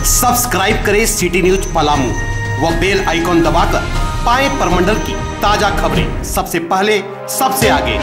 Subscribe करें city news Palamu व bell icon दबाकर पाएं प्रमंडल की ताजा खबरें सबसे पहले सबसे आगे।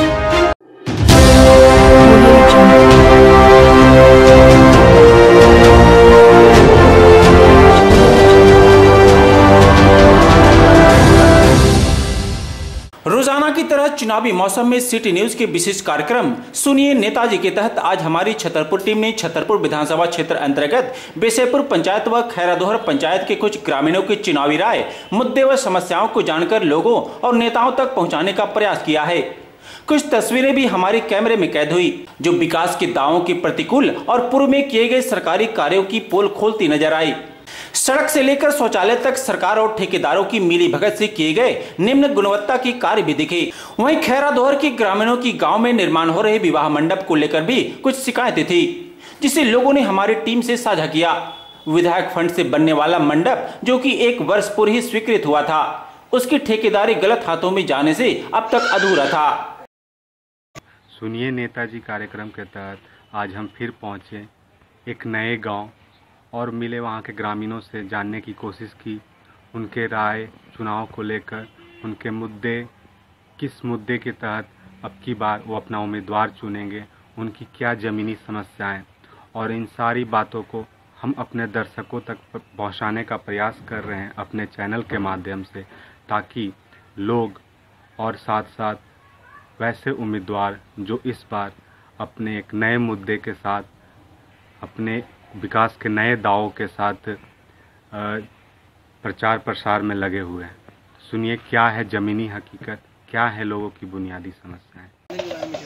रोजाना की तरह चुनावी मौसम में सिटी न्यूज के विशेष कार्यक्रम सुनिए नेताजी के तहत आज हमारी छतरपुर टीम ने छतरपुर विधानसभा क्षेत्र अंतर्गत बेसेपुर पंचायत व खैरादोहर पंचायत के कुछ ग्रामीणों की चुनावी राय, मुद्दे व समस्याओं को जानकर लोगों और नेताओं तक पहुंचाने का प्रयास किया है। कुछ तस्वीरें भी हमारे कैमरे में कैद हुई जो विकास के दावों के प्रतिकूल और पूर्व में किए गए सरकारी कार्यों की पोल खोलती नजर आई। सड़क से लेकर शौचालय तक सरकार और ठेकेदारों की मिली भगत से किए गए निम्न गुणवत्ता के कार्य भी दिखे। वहीं खैरादोहर के ग्रामीणों की गांव में निर्माण हो रहे विवाह मंडप को लेकर भी कुछ शिकायतें थी, जिसे लोगों ने हमारी टीम से साझा किया। विधायक फंड से बनने वाला मंडप जो कि 1 वर्ष पूर्व ही स्वीकृत हुआ था, उसकी ठेकेदारी गलत हाथों में जाने से अब तक अधूरा था। सुनिए नेताजी कार्यक्रम के तहत आज हम फिर पहुंचे एक नए गांव और मिले वहां के ग्रामीणों से जानने की कोशिश की, उनके राय चुनाव को लेकर, उनके मुद्दे, किस मुद्दे के तहत अब की बार वो अपना उम्मीदवार चुनेंगे, उनकी क्या ज़मीनी समस्याएं, और इन सारी बातों को हम अपने दर्शकों तक पहुंचाने का प्रयास कर रहे हैं अपने चैनल के माध्यम से, ताकि लोग और साथ साथ वैसे उम्मीदवार जो इस बार अपने एक नए मुद्दे के साथ, अपने विकास के नए दावों के साथ प्रचार प्रसार में लगे हुए हैं। सुनिए क्या है ज़मीनी हकीकत, क्या है लोगों की बुनियादी समस्याएं।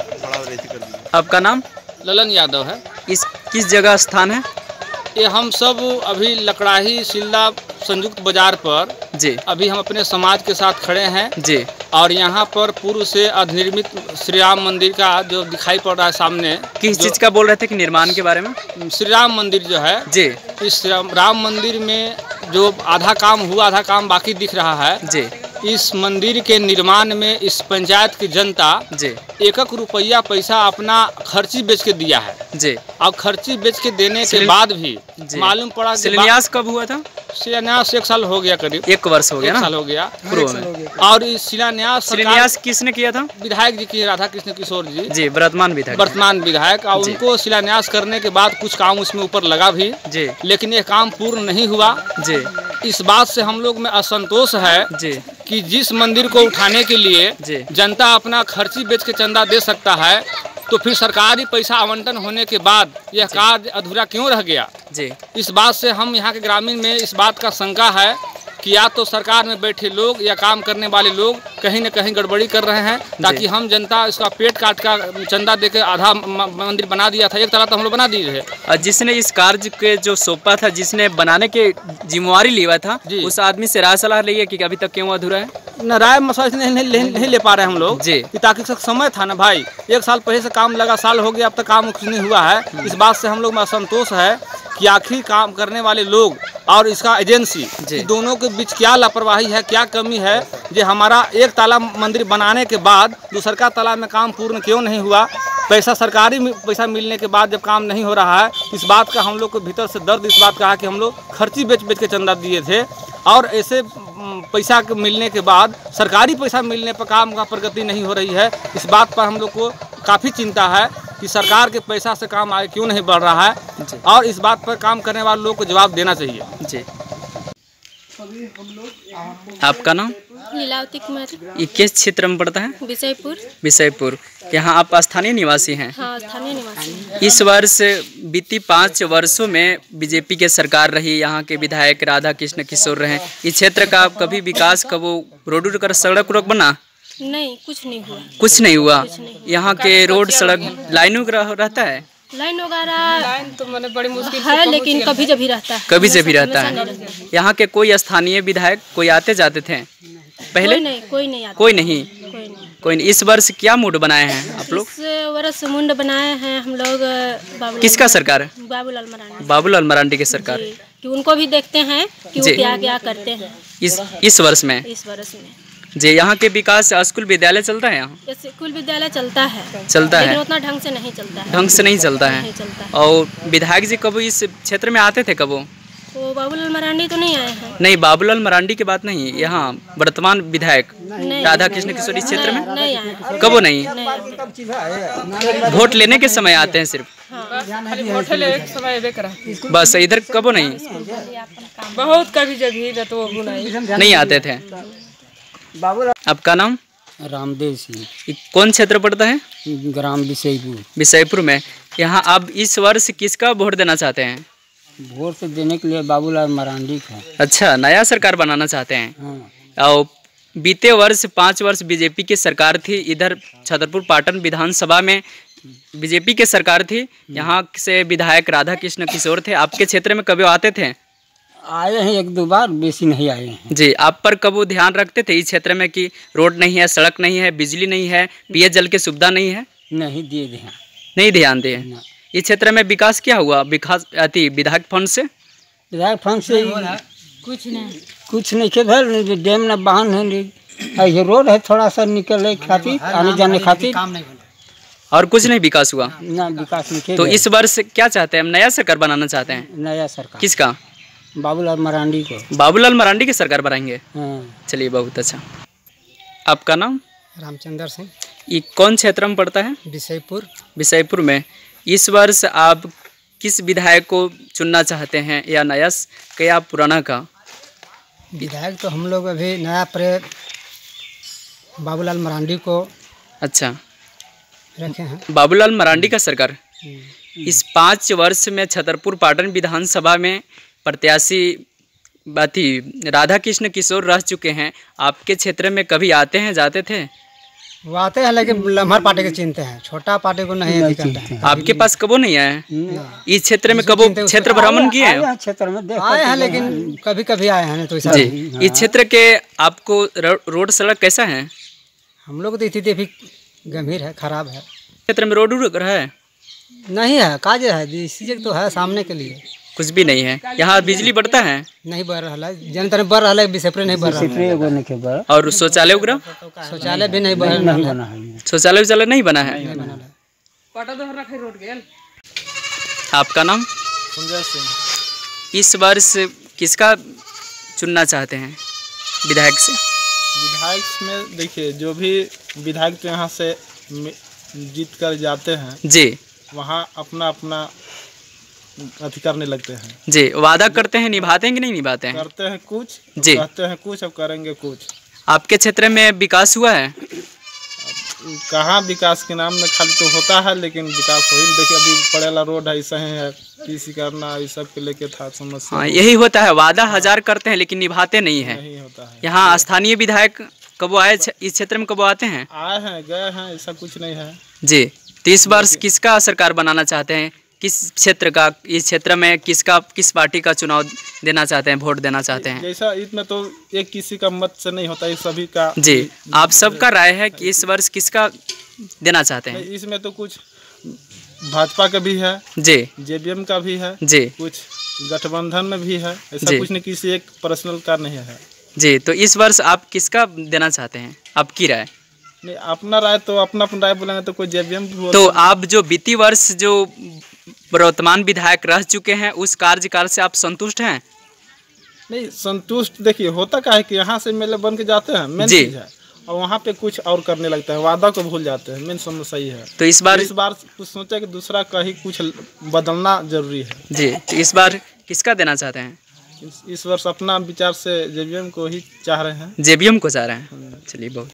आपका नाम? ललन यादव है। किस जगह स्थान है ये? हम सब अभी लकड़ाही सिल्ला संयुक्त बाजार पर जी, अभी हम अपने समाज के साथ खड़े हैं जी, और यहाँ पर पूर्व से अधिनिर्मित श्री राम मंदिर का जो दिखाई पड़ रहा है सामने। किस चीज़ का बोल रहे थे कि निर्माण के बारे में? श्री राम मंदिर जो है जी, इस राम मंदिर में जो आधा काम हुआ आधा काम बाकी दिख रहा है जी, इस मंदिर के निर्माण में इस पंचायत की जनता जी, 1 रुपया पैसा अपना खर्ची बेच के दिया है जी। अब खर्ची बेच के देने के बाद भी मालूम पड़ा कि शिलान्यास कब हुआ था? शिलान्यास 1 साल हो गया, करीब 1 वर्ष हो गया ना? 1 साल हो गया पूर्व में। और इस शिलान्यास किसने किया था? विधायक जी की, राधा कृष्ण किशोर जी वर्तमान विधायक। और उनको शिलान्यास करने के बाद कुछ काम उसमें ऊपर लगा भी जी, लेकिन ये काम पूर्ण नहीं हुआ जी। इस बात से हम लोग में असंतोष है जी कि जिस मंदिर को उठाने के लिए जी जनता अपना खर्ची बेच के चंदा दे सकता है, तो फिर सरकारी पैसा आवंटन होने के बाद यह कार्य अधूरा क्यों रह गया जी। इस बात से हम यहाँ के ग्रामीण में इस बात का शंका है कि या तो सरकार में बैठे लोग या काम करने वाले लोग कहीं न कहीं गड़बड़ी कर रहे हैं, ताकि हम जनता इसका पेट काट का चंदा देकर आधा मंदिर बना दिया था, 1 ताला तो हम लोग बना दिए थे। और जिसने इस कार्य के जो सौंपा था, जिसने बनाने के जिम्मेवारी लिया था, उस आदमी से राय सलाह ली है कि अभी तक क्यों अधूरा है? न राय मशवरा नहीं ले पा रहे हम लोग जी, ताकि समय था ना भाई, 1 साल पहले से काम लगा, साल हो गया, अब तक काम कुछ नहीं हुआ है। इस बात से हम लोग में असंतोष है कि आखिर काम करने वाले लोग और इसका एजेंसी दोनों के बीच क्या लापरवाही है, क्या कमी है, जो हमारा 1 ताला मंदिर बनाने के बाद दूसरा ताला में काम पूर्ण क्यों नहीं हुआ। पैसा सरकारी पैसा मिलने के बाद जब काम नहीं हो रहा है, इस बात का हम लोग को भीतर से दर्द इस बात का है कि हम लोग खर्ची बेच के चंदा दिए थे, और ऐसे पैसा मिलने के बाद सरकारी पैसा मिलने पर काम का प्रगति नहीं हो रही है। इस बात पर हम लोग को काफ़ी चिंता है कि सरकार के पैसा से काम आगे क्यों नहीं बढ़ रहा है, और इस बात पर काम करने वाले लोग को जवाब देना चाहिए जी। आपका नाम? लीलावती कुमारी। ये किस क्षेत्र में पड़ता है? विषयपुर। यहाँ आप स्थानीय निवासी हैं? हाँ, स्थानीय निवासी। इस वर्ष बीती 5 वर्षों में बीजेपी के सरकार रही, यहाँ के विधायक राधा कृष्ण किशोर रहे। इस क्षेत्र का कभी विकास, कब रोड कर सड़क बना? नहीं, कुछ नहीं हुआ। कुछ नहीं हुआ। यहाँ के रोड सड़क लाइनों का रहता है? लाइन वगैरह तो मैंने बड़ी मुश्किल है, लेकिन कभी जब भी रहता है, कभी जब भी रहता है। यहाँ के कोई स्थानीय विधायक कोई आते जाते थे पहले? कोई नहीं आता। कोई नहीं। इस वर्ष क्या मूड बनाए हैं आप लोग? इस वर्ष मूड बनाए हैं हम लोग। किसका सरकार है? बाबूलाल मरांडी के सरकार, कि उनको भी देखते हैं कि वो क्या क्या करते हैं इस वर्ष में। जी, यहाँ के विकास स्कूल विद्यालय चलता है? यहाँ स्कूल विद्यालय चलता है, लेकिन उतना ढंग से नहीं चलता है। और विधायक जी कब इस क्षेत्र में आते थे? कब वो बाबूलाल मरांडी तो नहीं आए हैं। नहीं, बाबूलाल मरांडी की बात नहीं, यहाँ वर्तमान विधायक राधा कृष्ण किशोर इस क्षेत्र में नहीं आए। कब वो नहीं? वोट लेने के समय आते हैं सिर्फ, खाली वोट ले एक समय बेकरा। बस इधर कब वो नहीं? बहुत कभी जगह तो वो नहीं आते थे। आपका नाम? रामदेव सिंह। ये कौन क्षेत्र पड़ता है? ग्राम विषयपुर। विषयपुर में। यहाँ आप इस वर्ष किसका वोट देना चाहते हैं? वोट से देने के लिए बाबूलाल मरांडी का। अच्छा, नया सरकार बनाना चाहते हैं। हाँ। और बीते वर्ष 5 वर्ष बीजेपी की सरकार थी, इधर छतरपुर पाटन विधानसभा में बीजेपी की सरकार थी, यहाँ से विधायक राधा कृष्ण किशोर थे। आपके क्षेत्र में कभी आते थे? आए हैं 1-2 बार, बेसी नहीं आए हैं। जी, आप पर कब वो ध्यान रखते थे इस क्षेत्र में कि रोड नहीं है, सड़क नहीं है, बिजली नहीं है, पेयजल की सुविधा नहीं है? नहीं दिए ध्यान। नहीं ध्यान दिए। इस क्षेत्र में विकास क्या हुआ? विकास विधायक फंड से? विधायक फंड से कुछ नहीं के भर, डैम न बांध है, ये रोड है थोड़ा सा निकले खातिर, आने जाने खातिर, और कुछ नहीं विकास हुआ ना विकास नहीं। तो इस वर्ष क्या चाहते हैं? हम नया सरकार बनाना चाहते हैं। नया सरकार किसका? बाबूलाल मरांडी को। बाबूलाल मरांडी की सरकार बनाएंगे। हाँ। चलिए, बहुत अच्छा। आपका नाम? रामचंद्र सिंह। ये कौन क्षेत्र में पड़ता है? विषयपुर। विषयपुर में। इस वर्ष आप किस विधायक को चुनना चाहते हैं, या नया या पुराना का? विधायक तो हम लोग अभी नया बाबूलाल मरांडी को अच्छा रखे हैं। बाबूलाल मरांडी का सरकार। इस 5 वर्ष में छतरपुर पाटन विधानसभा में प्रत्याशी राधा कृष्ण किशोर रह चुके हैं। आपके क्षेत्र में कभी आते हैं, जाते थे? वो आते हैं लेकिन लम्हर पार्टी के चिंते हैं, छोटा पार्टी को नहीं करते हैं। आपके पास कबो नहीं आए? इस क्षेत्र में कबो क्षेत्र भ्रमण किए हैं? क्षेत्र में आए हैं लेकिन कभी कभी आए हैं तो जी। इस क्षेत्र के आपको रोड सड़क कैसा है? हम लोग तो स्थिति अभी गंभीर है, खराब है। क्षेत्र में रोड है? नहीं है, काज है, इसी तो है सामने के लिए, कुछ भी नहीं है। यहाँ बिजली बढ़ता है? नहीं बढ़ रहा है, जनता बढ़ रहा है, विषयपुर नहीं बढ़ रहा है। और शौचालय वगैरह? शौचालय भी नहीं बना है। शौचालय नहीं बना है। आपका नाम? संजय सिंह। इस वर्ष किसका चुनना चाहते हैं विधायक से? विधायक में देखिए, जो भी विधायक तो यहाँ से जीत कर जाते हैं जी, वहाँ अपना अपना अति करने लगते हैं जी। वादा करते हैं, निभाते हैं कि नहीं निभाते हैं? करते हैं कुछ जी, कहते हैं कुछ, अब करेंगे कुछ। आपके क्षेत्र में विकास हुआ है? कहाँ विकास के नाम में खाली तो होता है, लेकिन विकास हो ही नहीं। देखिए अभी पड़ेला रोड है, ऐसा ही है, किसी करना इस सब के लेके था समस्या। हाँ, यही होता है, वादा 1000 करते हैं लेकिन निभाते नहीं है। नहीं होता है। यहाँ स्थानीय विधायक कब आए इस क्षेत्र में, कब आते हैं? आए हैं, गए हैं, ऐसा कुछ नहीं है जी। तो इस वर्ष किसका सरकार बनाना चाहते हैं? किस क्षेत्र का, इस क्षेत्र में किस पार्टी का चुनाव देना चाहते हैं, वोट देना चाहते हैं? जैसा इसमें तो एक किसी का मत से नहीं होता, ये सभी का। जी, आप सबका राय है कि इस वर्ष किसका देना चाहते हैं? इसमें तो कुछ भाजपा का भी है जी, जेबीएम का भी है जी, कुछ गठबंधन में भी है, ऐसा कुछ नहीं, किसी एक पर्सनल का नहीं है जी। तो इस वर्ष आप किसका देना चाहते हैं, आपकी राय? नहीं, अपना राय तो अपना राय बोलेंगे तो कोई जेबीएम भी। तो आप जो बीती वर्ष जो वर्तमान विधायक रह चुके हैं, उस कार्यकाल से आप संतुष्ट हैं? नहीं संतुष्ट, देखिए होता क्या है कि यहाँ से मेले बन के जाते हैं, मेन चीज है, और वहाँ पे कुछ और करने लगता है, वादा को भूल जाते हैं, मेन समस्या ही है। तो इस बार कुछ सोचा कि दूसरा कहीं कुछ बदलना जरूरी है जी। तो इस बार किसका देना चाहते हैं? इस वर्ष अपना विचार से जेबीएम को ही चाह रहे हैं। जेबीएम को चाह रहे हैं। चलिए, बहुत